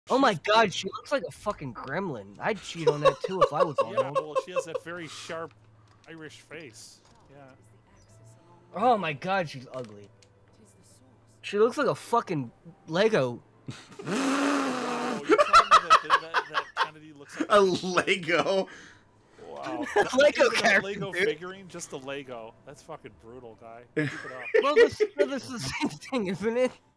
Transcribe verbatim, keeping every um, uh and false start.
Oh my god, she looks like a fucking gremlin. I'd cheat on that too if I was on Yeah, her. well, she has that very sharp Irish face. Yeah. Oh my god, she's ugly. She looks like a fucking Lego. Wow, you're telling me that, that, that Kennedy looks like a Lego? Wow. Lego Not character, a Lego dude. figurine, just a Lego. That's fucking brutal, guy. Keep it up. Well, this, well, this is the same thing, isn't it?